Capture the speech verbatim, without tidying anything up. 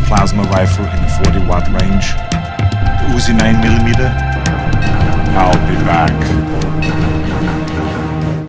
plasma rifle in the forty watt range. The Uzi nine millimeter. I'll be back.